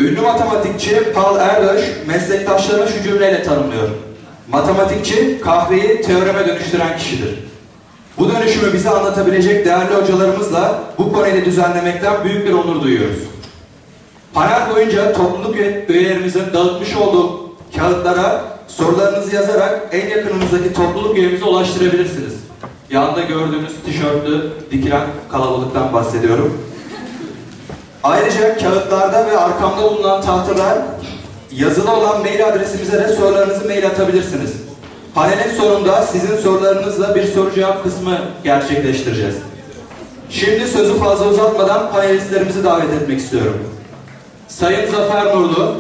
Ünlü matematikçi Paul Erdős meslektaşlarına şu cümleyle tanımlıyor. Matematikçi kahveyi teoreme dönüştüren kişidir. Bu dönüşümü bize anlatabilecek değerli hocalarımızla bu paneli düzenlemekten büyük bir onur duyuyoruz. Panel boyunca topluluk üyelerimizin dağıtmış olduğu kağıtlara sorularınızı yazarak en yakınınızdaki topluluk üyemize ulaştırabilirsiniz. Yanında gördüğünüz tişörtlü dikilen kalabalıktan bahsediyorum. Ayrıca kağıtlarda ve arkamda bulunan tahtada yazılı olan mail adresimize de sorularınızı mail atabilirsiniz. Panelin sonunda sizin sorularınızla bir soru cevap kısmı gerçekleştireceğiz. Şimdi sözü fazla uzatmadan panelistlerimizi davet etmek istiyorum. Sayın Zafer Nurlu,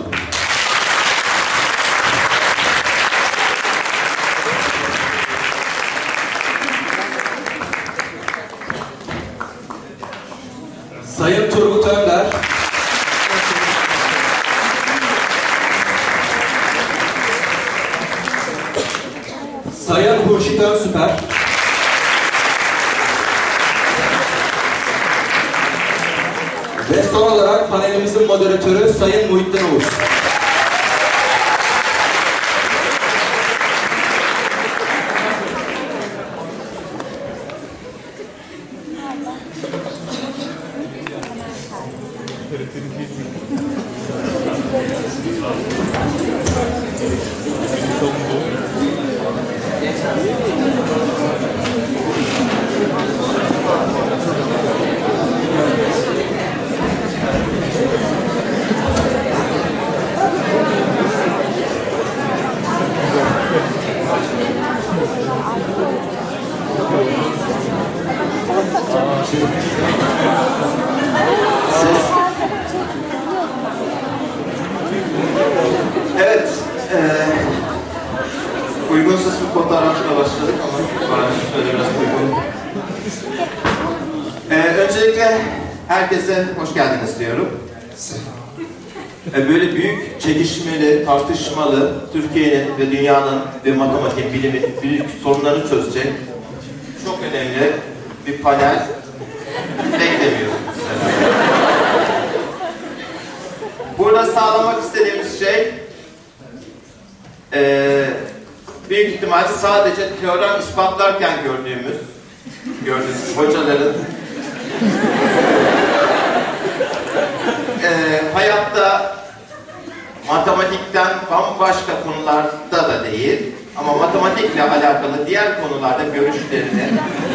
Sayın Turgut Önder, Sayın Hurşit Önsüper, ve son olarak panelimizin moderatörü Sayın Muhittin Uğur. Evet, uygunsuz bir fotoğrafla başladık ama şöyle biraz uygun. Öncelikle herkese hoş geldiniz diyorum. Böyle büyük, çekişmeli, tartışmalı, Türkiye'nin ve dünyanın ve matematik, bilimin büyük sorunlarını çözecek çok önemli bir panel beklemiyoruz. Burada sağlamak istediğimiz şey büyük ihtimal sadece teorem ispatlarken gördüğünüz hocaların hayatta matematikten bambaşka konularda da değil ama matematikle alakalı diğer konularda görüşlerini,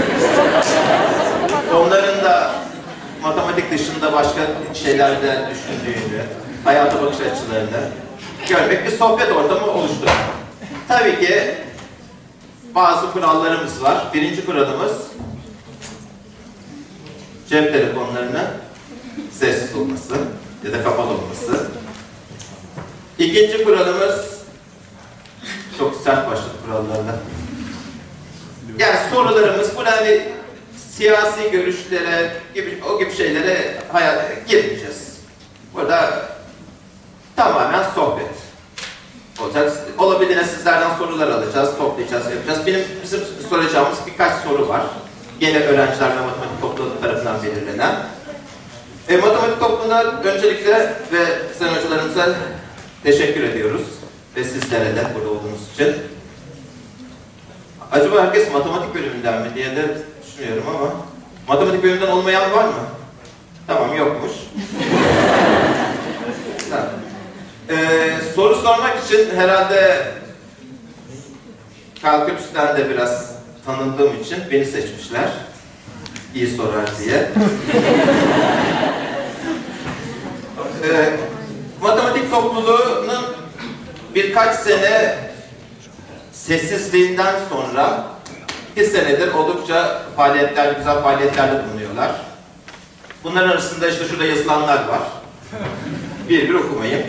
onların da matematik dışında başka şeylerde düşündüğünü, hayata bakış açılarını görmek, bir sohbet ortamı oluşturur. Tabii ki bazı kurallarımız var. Birinci kuralımız cep telefonlarının sessiz olması ya da kapalı olması. İkinci kuralımız çok sert başladı kurallarla. Yani sorularımız burada hani siyasi görüşlere gibi o gibi şeylere girmeyeceğiz. Burada tamamen sohbet olacak. Olabildiğine sizlerden sorular alacağız, toplayacağız, yapacağız. Bizim soracağımız birkaç soru var. Gene öğrenciler ve matematik topluluğu tarafından belirlenen. Matematik topluluğuna öncelikle ve sayın hocalarımıza teşekkür ediyoruz. Ve sizlere de burada olduğunuz için. Acaba herkes matematik bölümünden mi diye de düşünüyorum ama matematik bölümünden olmayan var mı? Tamam, yokmuş. Tamam. Soru sormak için herhalde Kalküps'ten de biraz tanındığım için beni seçmişler. İyi sorar diye. Matematik topluluğunun birkaç sene sessizliğinden sonra 2 senedir oldukça güzel faaliyetlerde bulunuyorlar. Bunların arasında işte şurada yazılanlar var. Bir okumayayım.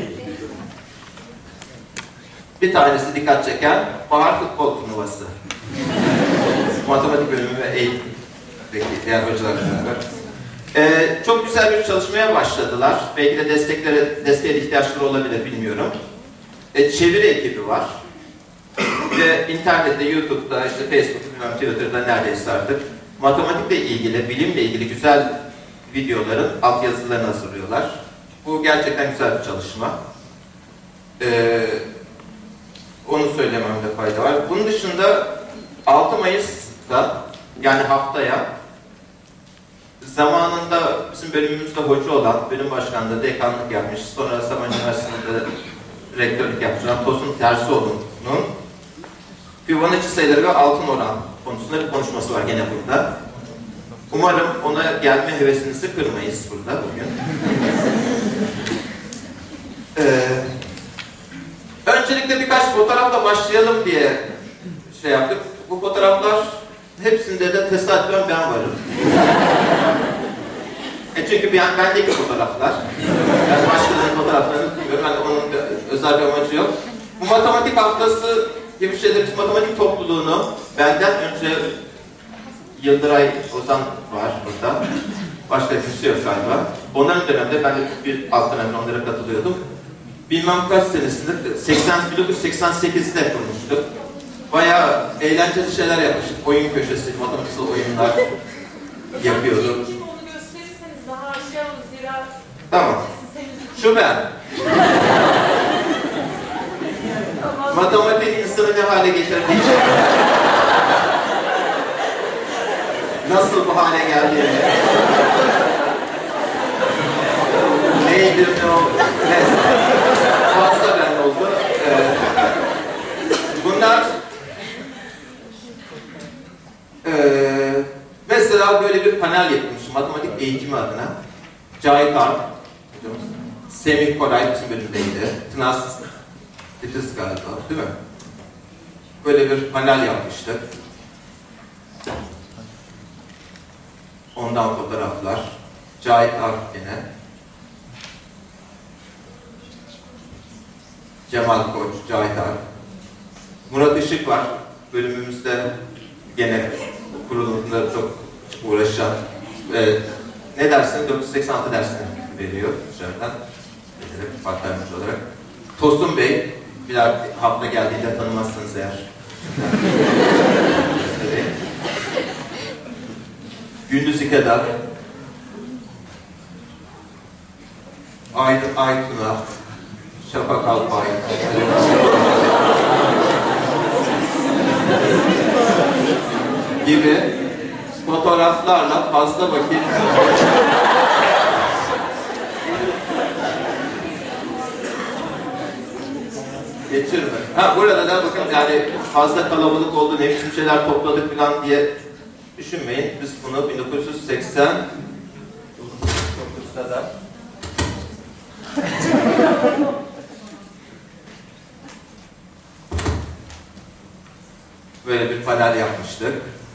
Bir tanesi dikkat çeken Bahar Futbol Turnuvası. Matematik bölümü ve eğitimdeki diğer hocalarla beraber. Çok güzel bir çalışmaya başladılar. Belki de desteğe ihtiyaçları olabilir, bilmiyorum. Çeviri ekibi var. Ve internette, YouTube'da, işte Facebook'ta, Twitter'da neredeyse artık matematikle ilgili, bilimle ilgili güzel videoların altyazılarını hazırlıyorlar. Bu gerçekten güzel bir çalışma. Onu söylememde fayda var. Bunun dışında 6 Mayıs'ta, yani haftaya, zamanında bizim bölümümüzde hoca olan, bölüm başkanlığı dekanlık yapmış, sonra Sabancı Üniversitesi'nde rektörlük yapmış olan Tosun Tersioğlu'nun Fibonacci sayıları ve altın oran konusunda bir konuşması var gene burada. Umarım ona gelme hevesinizi kırmayız burada bugün. Öncelikle birkaç fotoğrafla başlayalım diye şey yaptık. Bu fotoğraflar hepsinde de tesadüfen ben varım. Çünkü bendeki fotoğraflar. Yani başkalarının fotoğraflarını bilmiyorum. Yani onun özel bir amacı yok. Bu matematik haftası gibi şeyler, matematik topluluğunu benden önce Yıldıray Ozan var burada. Başka kimse yok galiba. Onların döneminde ben de bir alt dönemde onlara katılıyordum. Bilmem kaç senesinde, 1988'de kurmuştuk. Bayağı eğlenceli şeyler yapmıştık. Oyun köşesi, matematiksel oyunlar yapıyorduk. Onu gösterirseniz daha aşağı olur. Zira Tamam. Şu ben. Matematik insanı ne hale getirir diyeceğim. Nasıl bu hale geldi? Neydir ne oldu? Neyse. Fazla ben oldu. Bunlar mesela böyle bir panel yapılmış matematik eğitimi adına. Cahit Arp, Semih Koray bizim bölümdeydi. Tınaz Titiz galiba, değil mi? Böyle bir panel yapmıştık. Ondan fotoğraflar. Cahit Arp yine. Cemal Koç, Cahit Arp. Murat Işık var. Bölümümüzde gene kurulumunda çok uğraşan. Ne dersini? 486 dersini veriyor dışarıdan. Part-timer olarak. Tosun Bey, bir hafta geldiğinde tanımazsınız eğer. Gündüz İkedar, Aydın Aytuna, Şafak Alpay, gibi fotoğraflarla fazla vakit geçirme. Ha, burada da bakın yani fazla kalabalık oldu, ne biçim şeyler topladık falan diye düşünmeyin. Biz bunu 1989'da da böyle bir panel yapmıştık.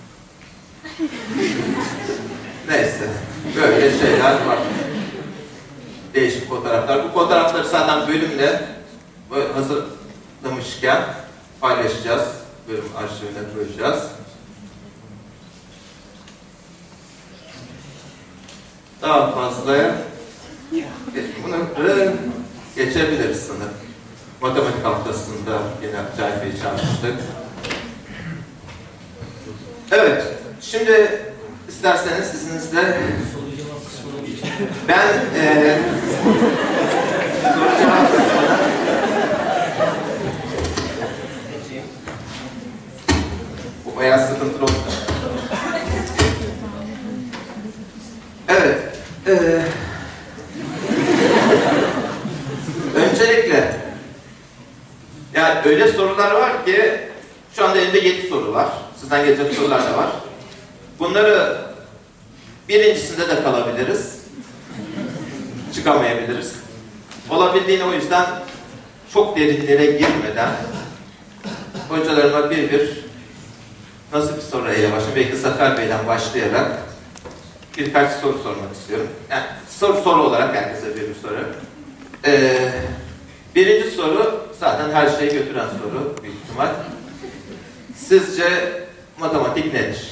Neyse, böyle şeyler var. Değişik fotoğraflar. Bu fotoğrafları zaten bölümle hazırlamışken paylaşacağız. Bölüm arşivine koyacağız. Daha fazla bunu geçebiliriz sanırım. Matematik haftasında yine Cahit Bey'i çağırmıştık. Evet, şimdi isterseniz izninizle ben soru cevap kısmına bu bayağı sıkıntılı oldu. Evet. Öncelikle yani öyle sorular var ki şu anda elimde 7 soru var. Sizden gelecek sorular da var. Bunları birincisinde de kalabiliriz. Çıkamayabiliriz. Olabildiğine o yüzden çok derinlere girmeden hocalarıma bir nasıl bir soruya başlayayım? Belki Zafer Bey'den başlayarak birkaç soru sormak istiyorum. Yani soru olarak herkese bir soru. Birinci soru zaten her şeyi götüren soru büyük ihtimal. Sizce matematik nedir?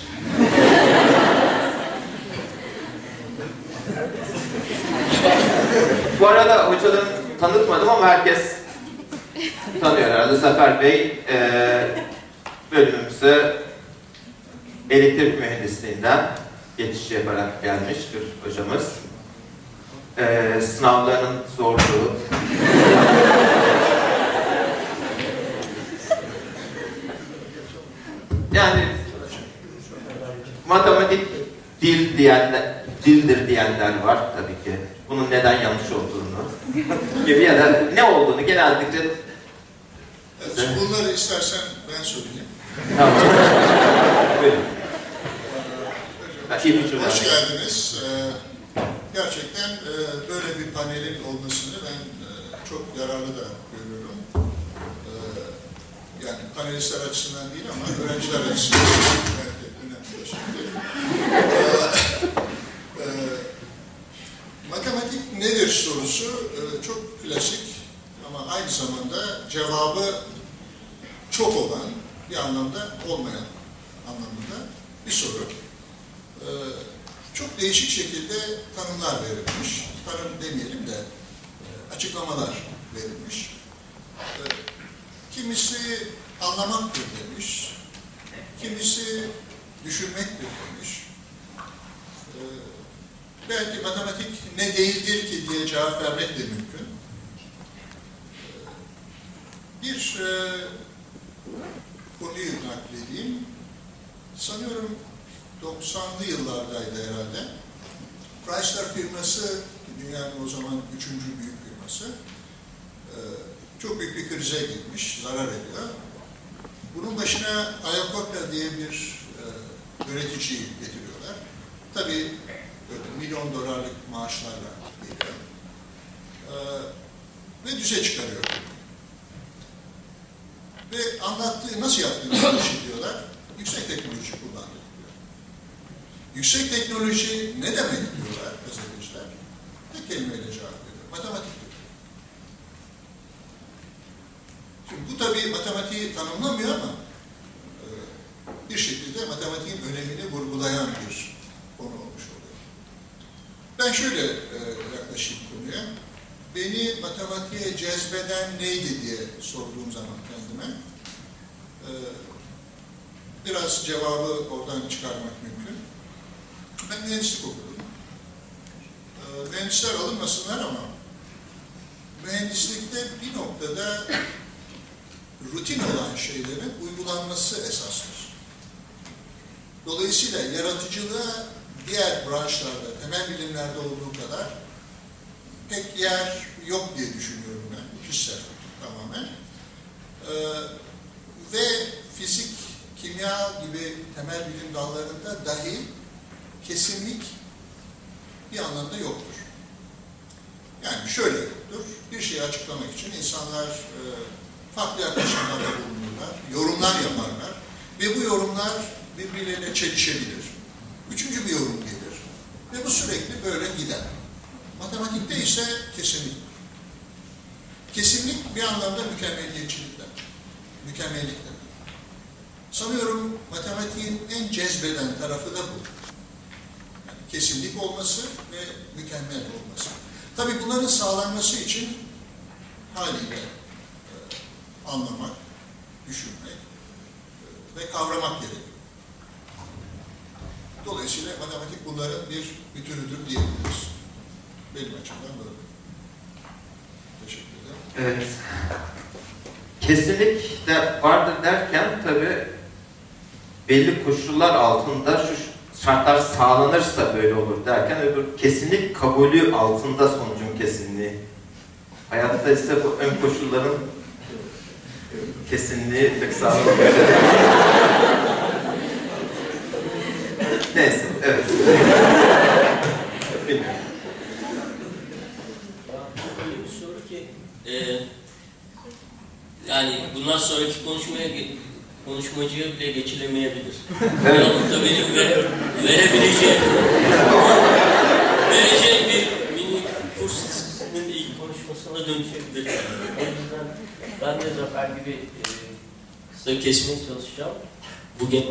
Bu arada hocalarını tanıtmadım ama herkes tanıyor herhalde. Zafer Bey bölümümüze elektrik mühendisliğinden geçiş yaparak gelmiş bir hocamız. Sınavların zorluğu. Yani matematik dildir diyenler var tabii ki. Bunun neden yanlış olduğunu gibi ya da ne olduğunu genellikle... Evet, bunları istersen ben söyleyeyim. Tamam. Buyurun. Hoş geldiniz. Gerçekten böyle bir panelin olmasını ben çok yararlı da görüyorum. Yani panelistler açısından değil ama öğrenciler açısından önemli şimdi. Matematik nedir sorusu çok klasik ama aynı zamanda cevabı çok olan bir anlamda olmayan anlamında bir soru. Çok değişik şekilde tanımlar verilmiş. Tanım demeyelim de açıklamalar verilmiş. Kimisi anlamaktır demiş, kimisi düşünmektir demiş. Belki matematik ne değildir ki diye cevap vermek de mümkün. Bir konuyu nakledeyim. Sanıyorum 90'lı yıllardaydı herhalde. Chrysler firması, dünyanın o zaman 3. büyük firması, çok büyük bir krize girmiş, zarar ediyor. Bunun başına Ayakopya diye bir yöneticiyi getiriyorlar. Tabii milyon dolarlık maaşlarla geliyor. Ve düze çıkarıyor. Ve anlattığı, nasıl yaptığını anlaşılıyorlar. Yüksek teknoloji kullandı diyor. Yüksek teknoloji ne demek diyorlar gazeteciler. Tek kelimeyle cevap veriyor. Matematik diyor. Şimdi bu tabii matematiği tanımlamıyor ama bir şekilde matematiğin önemini vurgulayan bir konu olmuş oluyor. Ben şöyle yaklaşayım konuya. Beni matematiğe cezbeden neydi diye sorduğum zaman kendime biraz cevabı oradan çıkarmak mümkün. Ben mühendislik okudum. Mühendisler alınmasınlar ama mühendislikte bir noktada rutin olan şeylerin uygulanması esastır. Dolayısıyla yaratıcılığa diğer branşlarda, temel bilimlerde olduğu kadar pek yer yok diye düşünüyorum ben, kişisel tamamen. Ve fizik, kimya gibi temel bilim dallarında dahi kesinlik bir anlamda yoktur. Yani şöyle yoktur, bir şeyi açıklamak için insanlar farklı yaklaşımlarda bulunurlar, yorumlar yaparlar ve bu yorumlar birbirleriyle çelişebilir. Üçüncü bir yorum gelir ve bu sürekli böyle gider. Matematikte ise kesinlik. Kesinlik bir anlamda mükemmeliyetçilikten, mükemmellikten. Sanıyorum matematiğin en cezbeden tarafı da bu. Yani kesinlik olması ve mükemmel olması. Tabii bunların sağlanması için haliyle anlamak, düşünmek ve kavramak gerekiyor. Dolayısıyla matematik bunların bir bütünüdür diyebiliriz. Benim açımdan böyle. Teşekkür ederim. Evet. Kesinlik de vardır derken tabii belli koşullar altında şu şartlar sağlanırsa böyle olur derken öbür kesinlik kabulü altında sonucun kesinliği. Hayatta ise bu ön koşulların kesinliği pek sağlanmıyor. Neyse, evet. Bilmiyorum. Öyle bir soru ki yani bundan sonraki konuşmacıya bile geçilemeyebilir. Evet. Da benim vereceğim bir mini kursinin ilk konuşmasına dönüşebilir. O yüzden ben de Zafer gibi kısa kesmeye çalışacağım. Bu gene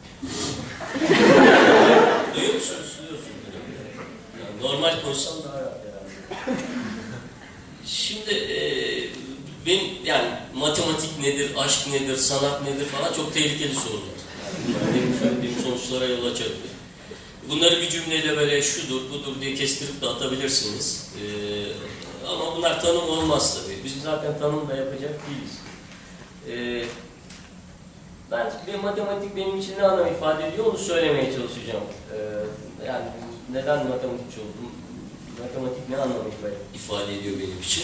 duyuyor musunuz? Duyuyorsunuz. Yani normal konuşsam daha rahat herhalde. Şimdi benim yani matematik nedir, aşk nedir, sanat nedir falan çok tehlikeli sorular. Yani benim söylediğim sonuçlara yol açabilir. Bunları bir cümleyle böyle şudur, budur diye kestirip de atabilirsiniz. Ama bunlar tanım olmaz tabii. Biz zaten tanım da yapacak değiliz. Ben matematik benim için ne anlam ifade ediyor onu söylemeye çalışacağım. Yani neden matematikçi oldum? Matematik ne anlam ifade ediyor benim için?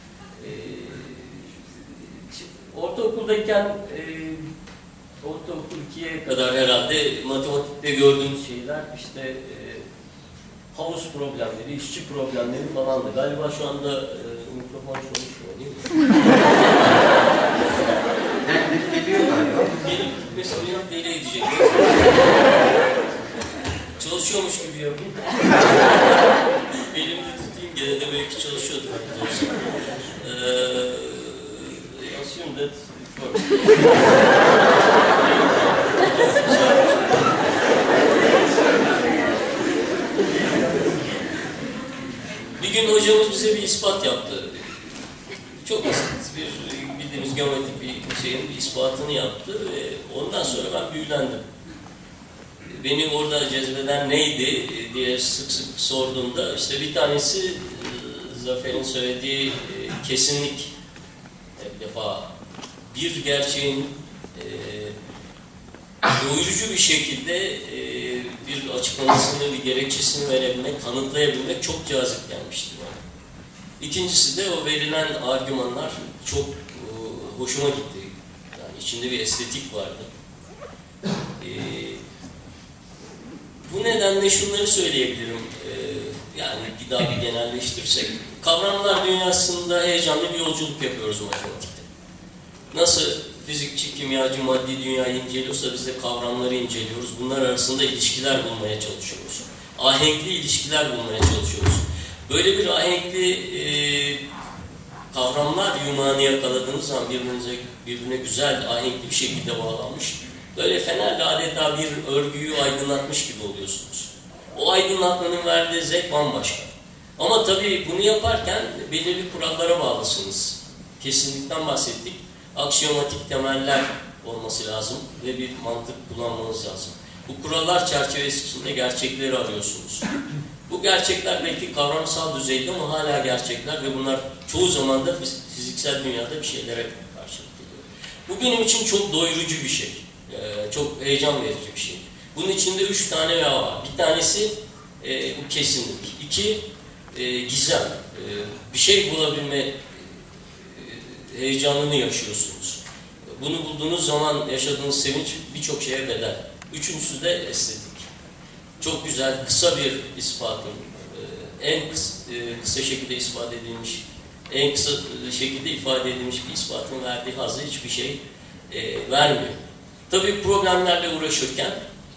Ortaokuldayken ortaokul 2'ye kadar herhalde matematikte gördüğümüz şeyler işte havuz problemleri, işçi problemleri falandı. Galiba şu anda mikrofon çalışmıyor değil mi? Geliyor galiba. Gelip mesela deli edecek. Çalışıyormuş gibi yapayım. Elimde tutayım gene de belki çalışıyordur. Assume that it works. Bir gün hocamız bize bir ispat yaptı. Çok basit bir bildiğimiz geometrik bir şeyin bir ispatını yaptı ve ondan sonra ben büyülendim. Beni orada cezbeden neydi diye sık sık sorduğumda işte bir tanesi Zafer'in söylediği kesinlik. Bir defa bir gerçeğin doyurucu bir şekilde bir açıklamasını, bir gerekçesini verebilmek, kanıtlayabilmek çok cazip gelmişti bana. İkincisi de o verilen argümanlar çok hoşuma gitti. Yani içinde bir estetik vardı. Bu nedenle şunları söyleyebilirim. Yani daha bir genelleştirirsek. Kavramlar dünyasında heyecanlı bir yolculuk yapıyoruz matematikte. Nasıl fizikçi, kimyacı maddi dünyayı inceliyorsa biz de kavramları inceliyoruz. Bunlar arasında ilişkiler bulmaya çalışıyoruz. Ahenkli ilişkiler bulmaya çalışıyoruz. Böyle bir ahenkli kavramlar yumağını yakaladığınız zaman birbirine güzel, ahenkli bir şekilde bağlanmış. Böyle fenerle adeta bir örgüyü aydınlatmış gibi oluyorsunuz. O aydınlatmanın verdiği zevk bambaşka. Ama tabii bunu yaparken belirli kurallara bağlısınız. Kesinlikten bahsettik. Aksiyomatik temeller olması lazım ve bir mantık kullanmanız lazım. Bu kurallar çerçevesinde gerçekleri arıyorsunuz. Bu gerçekler belki kavramsal düzeyde ama hala gerçekler ve bunlar çoğu zaman da fiziksel dünyada bir şeylere karşılık geliyor. Bu benim için çok doyurucu bir şey. Çok heyecan verici bir şey. Bunun içinde 3 tane yağ var. Bir tanesi bu kesinlik. 2 gizem. Bir şey bulabilme heyecanını yaşıyorsunuz. Bunu bulduğunuz zaman yaşadığınız sevinç birçok şeye bedel. Üçüncüsü de estetik. Çok güzel, kısa bir ispatın, en kısa şekilde ispat edilmiş, en kısa şekilde ifade edilmiş bir ispatın verdiği hazzı hiçbir şey vermiyor. Tabii problemlerle uğraşırken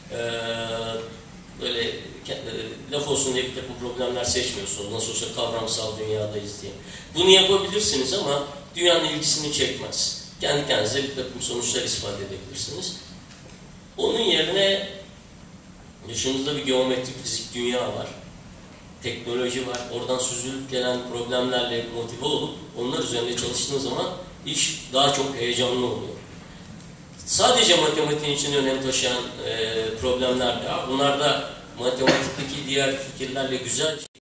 böyle laf olsun diye bir takım problemler seçmiyorsunuz. Nasıl olsa kavramsal dünyadayız diye. Bunu yapabilirsiniz ama dünyanın ilgisini çekmez. Kendi kendinize bir takım sonuçlar ispat edebilirsiniz. Onun yerine yaşınızda bir geometrik fizik dünya var. Teknoloji var. Oradan süzülüp gelen problemlerle motive olup onlar üzerinde çalıştığınız zaman iş daha çok heyecanlı oluyor. Sadece matematiğin için önem taşıyan problemler de var. Bunlar da matematikteki diğer fikirlerle güzel